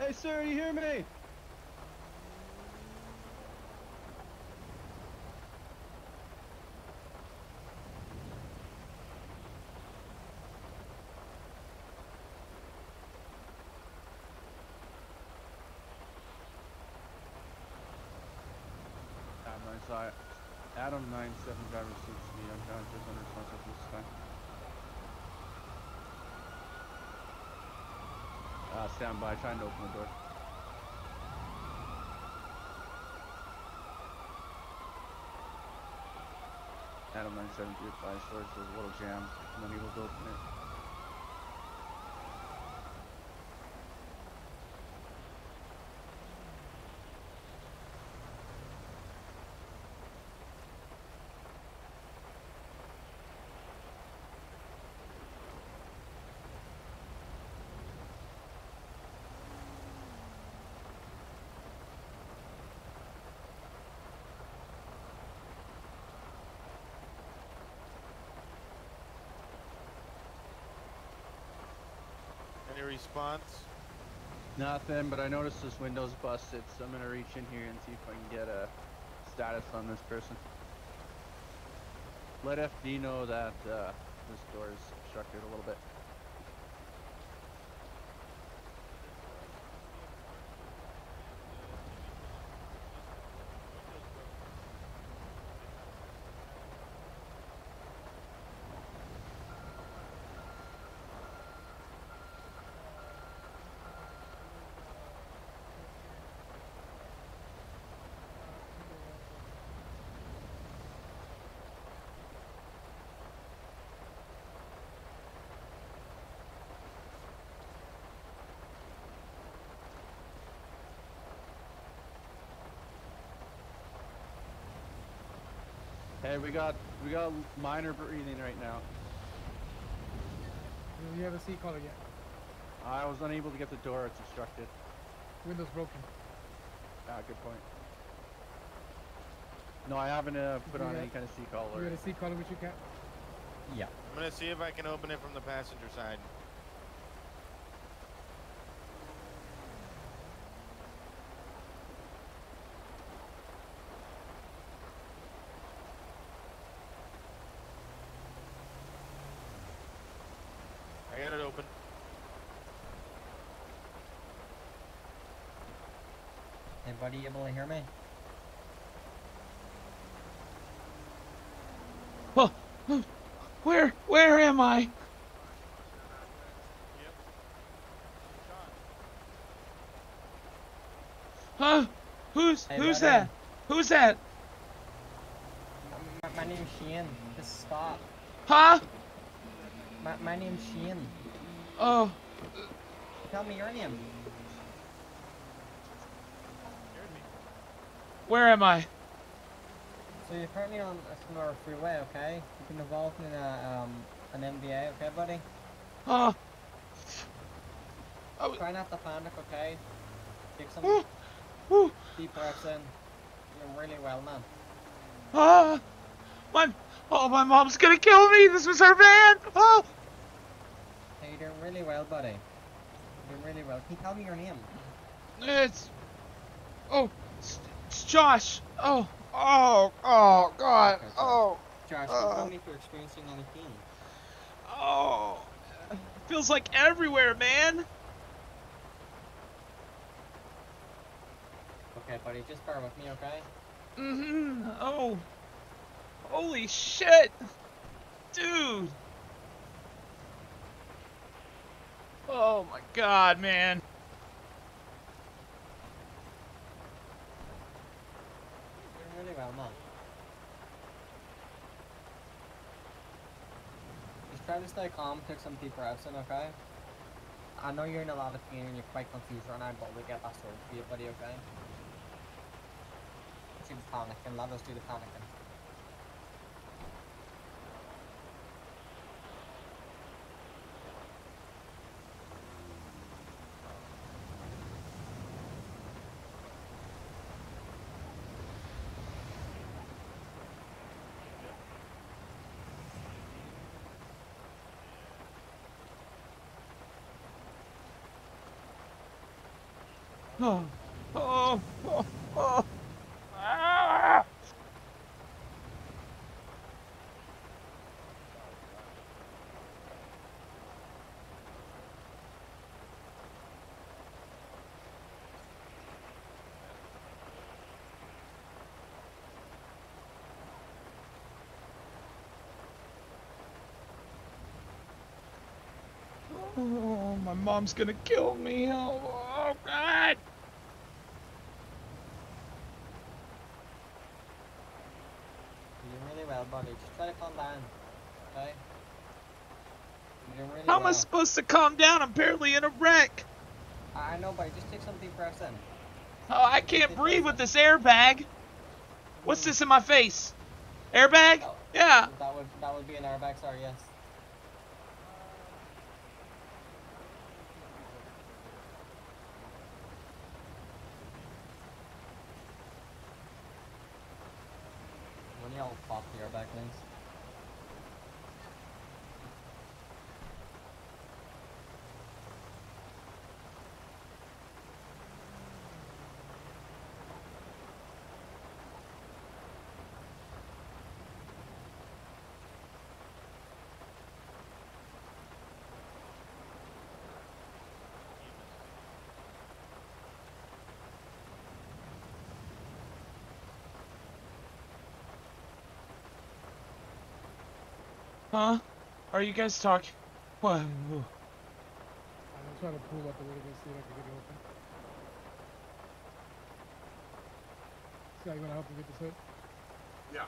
Hey, sir, you hear me? Sorry. Adam 97 driver 6 me. I'm conscious and responsible for this time. Stand by, trying to open the door. Adam 97 be advised, doors was a little jammed. I'm unable to open it. Any response? Nothing, but I noticed this window's busted, so I'm gonna reach in here and see if I can get a status on this person. Let FD know that this door is obstructed a little bit. Hey, we got minor breathing right now. Do you have a C-collar yet? I was unable to get the door, it's obstructed. Window's broken. Good point. No, I haven't put on any kind of C-collar. You got a C-collar with you, Cat? Yeah. I'm gonna see if I can open it from the passenger side. I got it open. Anybody able to hear me? Oh, where am I? Huh? Who's that? Who's that? My name's Shane. This is Scott. Huh? My name's Shane. Oh. Tell me your name. Where am I? So you're currently on a Sonora freeway, okay? You've been involved in an MBA, okay, buddy? Oh. Try not to panic, okay? Take some deep breaths in. You're doing really well, man. My mom's gonna kill me. This was her van. Oh. Hey, you're doing really well, buddy. You're doing really well. Can you tell me your name? It's Josh. Oh, God. Okay, Oh. Josh, tell me if you're experiencing any pain. Oh. Feels like everywhere, man. Okay, buddy, just bear with me, okay? Oh. Holy shit. Dude. Oh my God, man. You're really well, man. Just try to stay calm, take some deep breaths in, okay? I know you're in a lot of pain and you're quite confused right now, but we'll get that sorted for you, buddy, okay? Do the panicking, let us do the panicking. Oh, oh, oh, oh. Ah! Oh, my mom's gonna kill me. Oh God. You're doing really well, buddy. Just try to calm down, okay? You're doing really How am I well. supposed to calm down? I'm barely in a wreck. I know, buddy. Just take some deep breaths in. Oh, I can't breathe with this airbag. What's this in my face? Airbag? Oh, Yeah. that would be an airbag, sorry, yes. When y'all pop the airbag, please. Huh? Are you guys talking? What? I'm trying to pull up a little bit, see if I can get it open. Scott, you wanna help me get this hood? Yeah.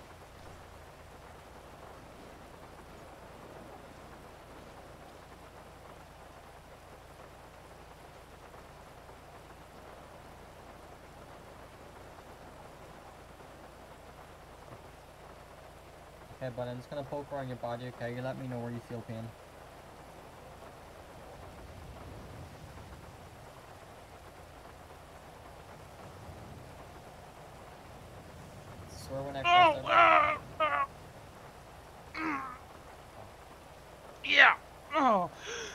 Okay, but I'm just gonna poke around your body, okay? You let me know where you feel pain. Swear when I Oh, press yeah. Oh.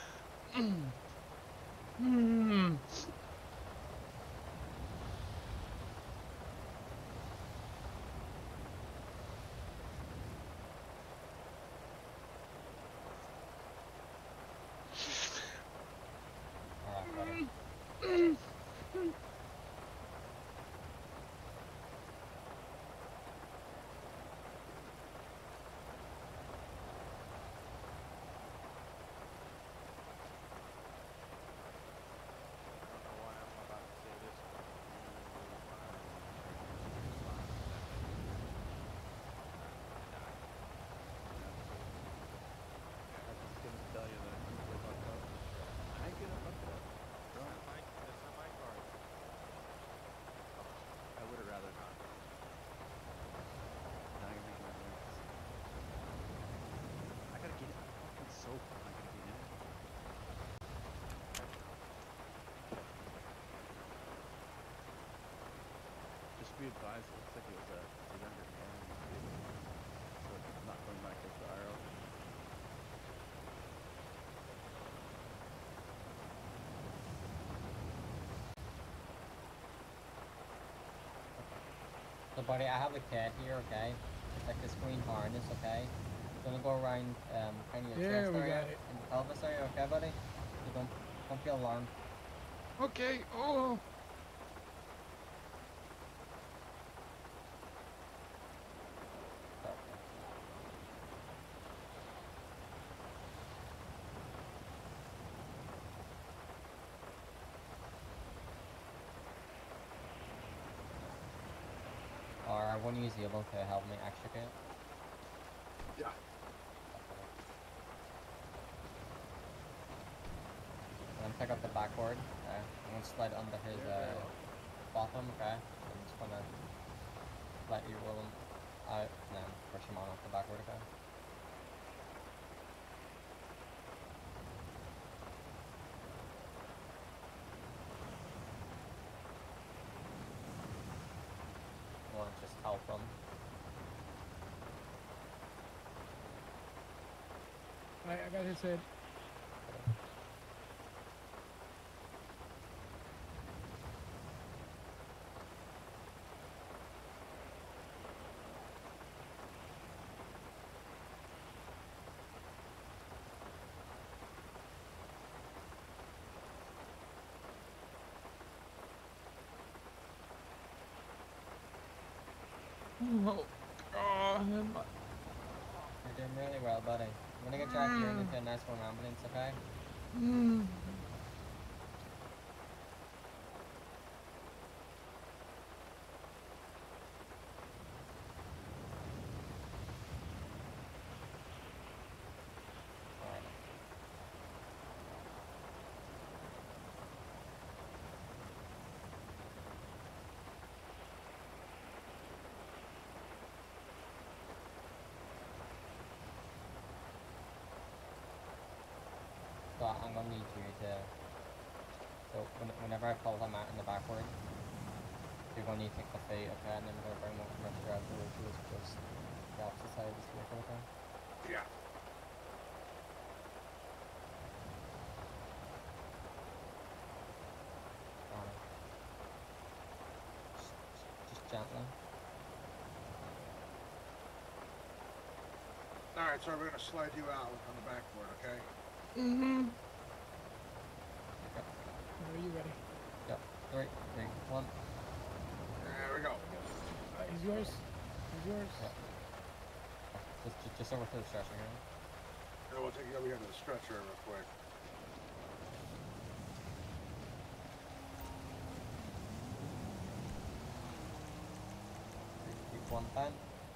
Mm. Alright, buddy. Be advised, it looks like it was a younger man. So I'm not going back to the RO. So, buddy, I have a cat here, okay? It's like this green harness, okay? It's gonna go around, kind of your Yeah, chest we area got it. and the pelvis area, okay, buddy? So don't feel alarmed. Okay, oh. Or one of you is able to help me extricate. Yeah. I'm gonna pick up the backboard. I'm gonna slide under his bottom, okay? I'm just gonna let you roll him out and then push him on off the backboard, okay? Want to just help him. Alright, I got his head. Oh, God. You're doing really well, buddy. I'm gonna get you out here and into a nice warm ambulance, okay? Alright. So I'm gonna need you to. So whenever I pull him out in the backward, you're gonna need to take the feet, okay? And then we're gonna bring him up from the stretcher, which is just the opposite side of this vehicle, okay? Yeah. Alright. Just gently. Alright, so we're gonna slide you out on the backboard, okay? Are you ready? Yep. 3, 2, 1. There we go. He's yours. He's yours. Yep. Just over to the stretcher here. Yeah, we'll take you over here to the stretcher real quick. Keep 1 10.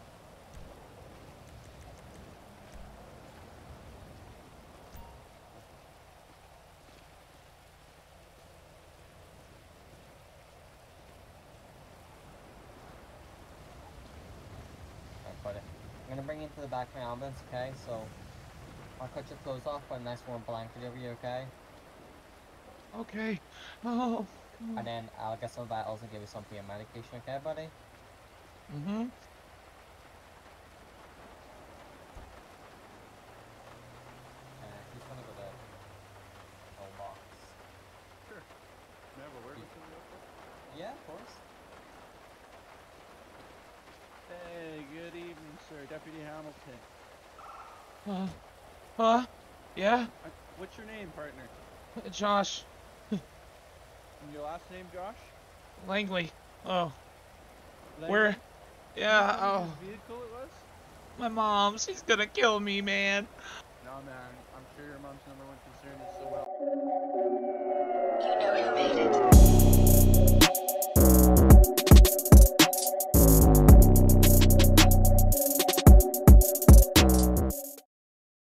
Buddy. I'm gonna bring you into the back of my ambulance, okay? So I'll cut your clothes off, put a nice warm blanket over you, okay? Okay. Oh. And then I'll get some vitals and give you some pain medication, okay, buddy? He's gonna go to the box. Sure. May I have a word with him real quick? Yeah, of course. Hey, good evening, sir. Deputy Hamilton. Yeah? What's your name, partner? Josh. And your last name, Josh? Langley. Oh. Langley? Where? Yeah, You know oh. whose vehicle it was? My mom, she's gonna kill me, man. No, man. I'm sure your mom's #1 concern is so well